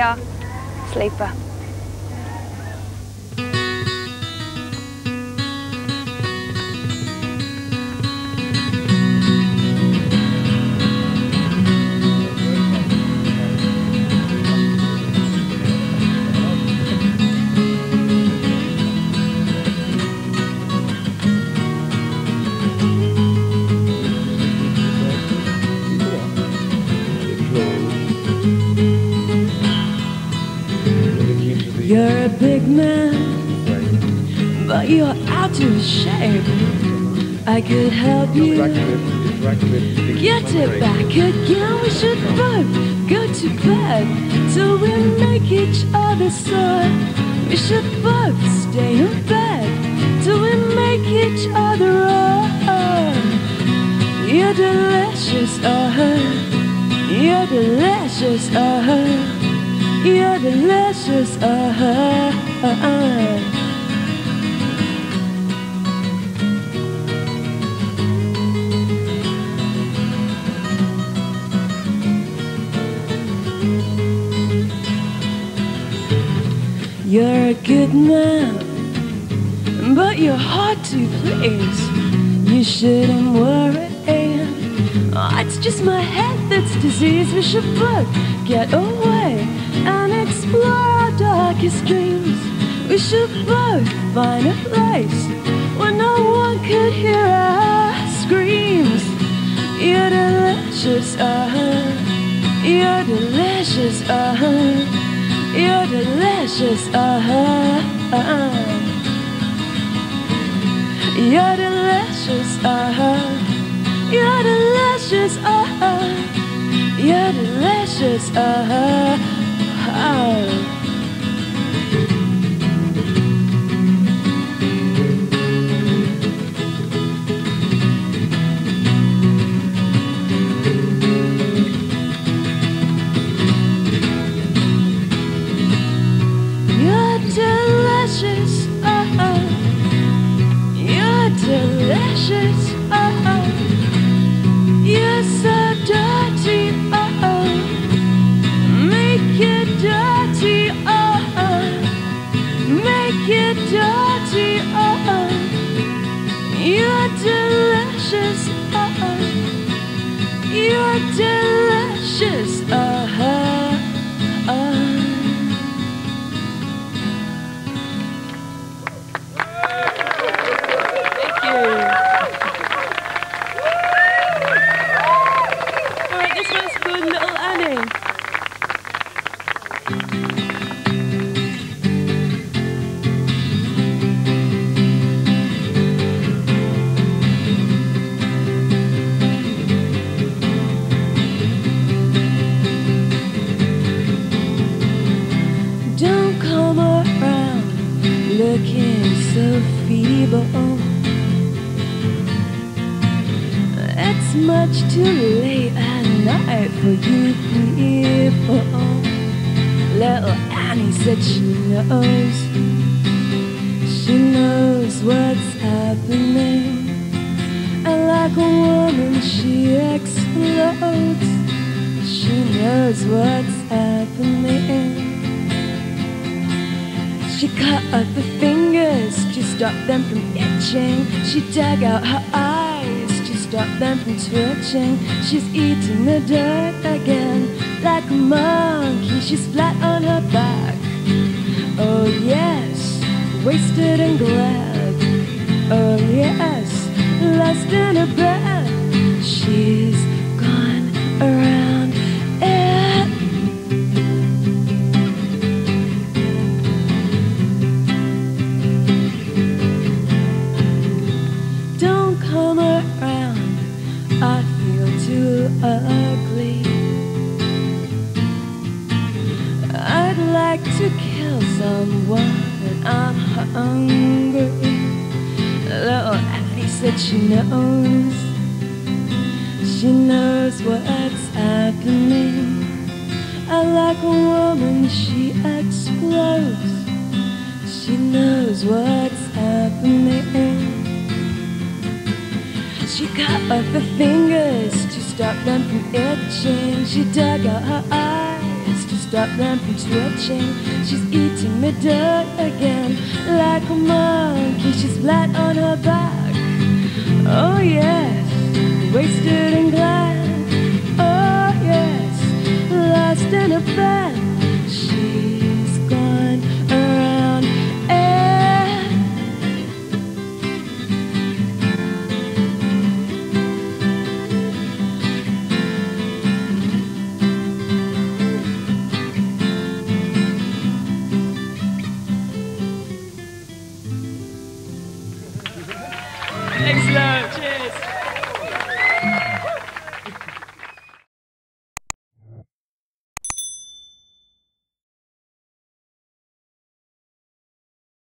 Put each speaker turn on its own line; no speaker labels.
ya, sleeper.
You're a big man, but you're out of shape. I could help you get it back again. We should both go to bed till we make each other sore. We should both stay in bed till we make each other roar. You're delicious, you're delicious, you're delicious, You're a good man, but you're hard to please. You shouldn't worry, it's just my head that's diseased. We should both get away and explore our darkest dreams. We should both find a place where no one could hear our screams. You're delicious, you're delicious, you're delicious, you're delicious, you're delicious, you're delicious, You're delicious, you're delicious, you're so dirty, make it dirty, make it dirty, you're delicious, you're delicious, Don't come around looking so feeble. It's much too late at night for you people. Little Annie said she knows what's happening. And like a woman she explodes. She knows what's happening. She cut off her fingers to stop them from itching. She dug out her eyes to stop them from twitching. She's eating the dirt again like a monkey. She's flat on her back. Oh yes, wasted and glad. Oh yes, lost in her bed. She's gone around it. Don't come around, I feel too ugly. I'd like to kill someone and I'm hungry. Little Annie said she knows what's happening. I like a woman, she explodes. She knows what's happening. She cut off her fingers to stop them from itching. She dug out her eyes to stop them from twitching. She's eating me dirt again. Like a monkey, she's flat on her back. Oh yes, wasted and glad. Oh yes, lost in a bed. She's gone around and thanks a lot, cheers.